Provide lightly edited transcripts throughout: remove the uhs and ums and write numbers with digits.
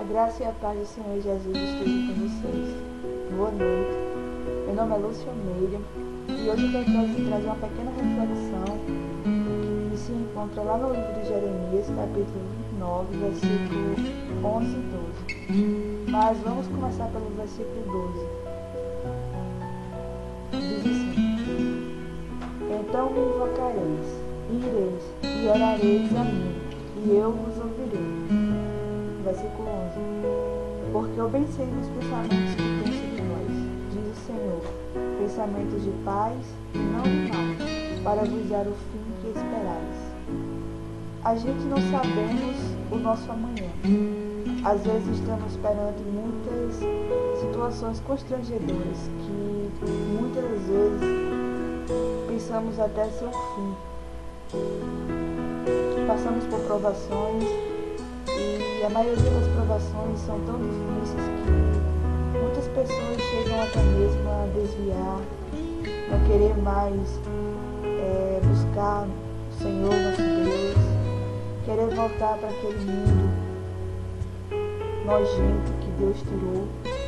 Graça e a paz do Senhor Jesus esteja com vocês. Boa noite. Meu nome é Lúcia Almeida e hoje eu quero trazer uma pequena reflexão que se encontra lá no livro de Jeremias, capítulo 29, versículo 11 e 12. Mas vamos começar pelo versículo 12. Diz assim: Então me invocareis, e ireis, e orareis a mim, e eu vos ouvirei. Versículo 11. Porque eu bem sei os pensamentos que penso de vós, diz o Senhor, pensamentos de paz e não de mal, para vos dar o fim que esperais. A gente não sabemos o nosso amanhã. Às vezes estamos perante muitas situações constrangedoras que muitas das vezes pensamos até ser o fim. Passamos por provações e a maioria das provações são tão difíceis que muitas pessoas chegam até mesmo a desviar, a querer mais buscar o Senhor, nosso Deus, querer voltar para aquele mundo nojento que Deus tirou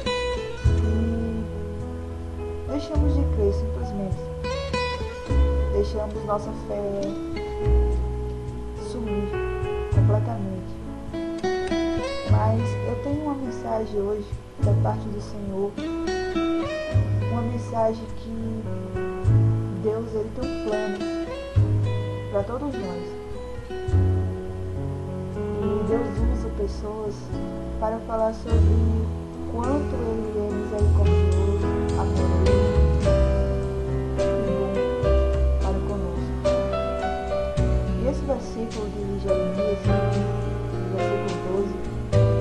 e deixamos de crer simplesmente. Deixamos nossa fé sumir completamente. Mas eu tenho uma mensagem hoje da parte do Senhor, uma mensagem que Deus ele tem um plano para todos nós. E Deus usa pessoas para falar sobre quanto Ele é misericordioso, amoroso e bom para conosco. E esse versículo de Jeremias, versículo 12,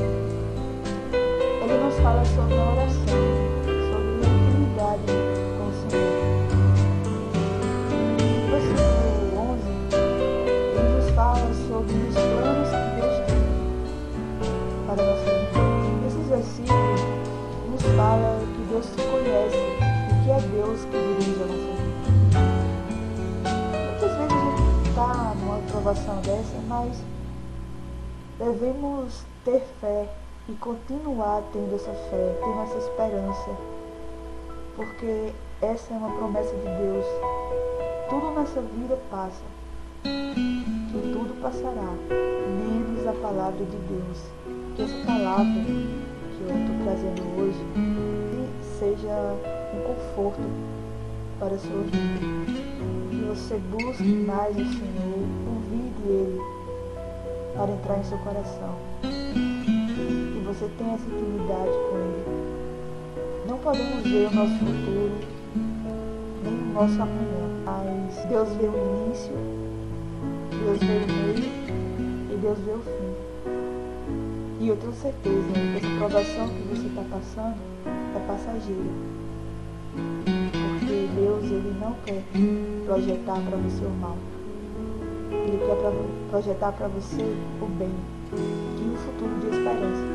fala sobre a oração, sobre a intimidade com o Senhor. E no versículo 11, ele nos fala sobre os planos que Deus tem para a nossa vida. Esses versículos nos falam que Deus se conhece e que é Deus que dirige a nossa vida. Muitas vezes a gente está numa provação dessa, mas devemos ter fé e continuar tendo essa fé, tendo essa esperança, porque essa é uma promessa de Deus. Tudo nessa vida passa, que tudo passará, menos a palavra de Deus. Que essa palavra que eu estou trazendo hoje seja um conforto para a sua vida. Que você busque mais o Senhor, convide Ele para entrar em seu coração. Você tem essa intimidade com Ele. Não podemos ver o nosso futuro, nem o nosso amanhã, mas Deus vê o início, Deus vê o meio e Deus vê o fim. E eu tenho certeza que essa provação que você está passando é passageira, porque Deus ele não quer projetar para você o mal. Ele quer projetar para você o bem e um futuro de esperança.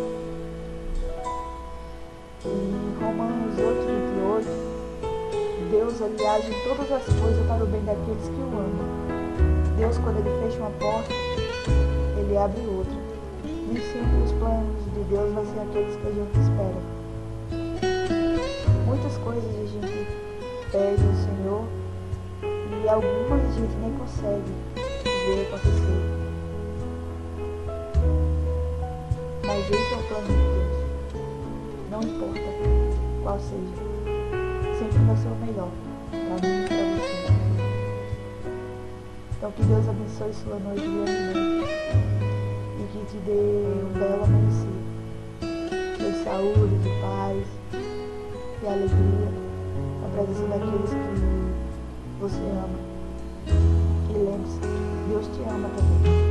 Em Romanos 8:28, Deus ele age em todas as coisas para o bem daqueles que o amam. Deus, quando ele fecha uma porta, ele abre outra. Nem sempre os planos de Deus vão ser aqueles que a gente espera. Muitas coisas a gente pede ao Senhor e algumas a gente nem consegue ver acontecer. Mas esse é o plano de Deus. Não importa qual seja, sempre vai ser o melhor para mim e para você. Então que Deus abençoe sua noite grandemente e que te dê um belo amanhecer, de saúde, de paz e alegria na presença daqueles que você ama. E lembre-se, Deus te ama também.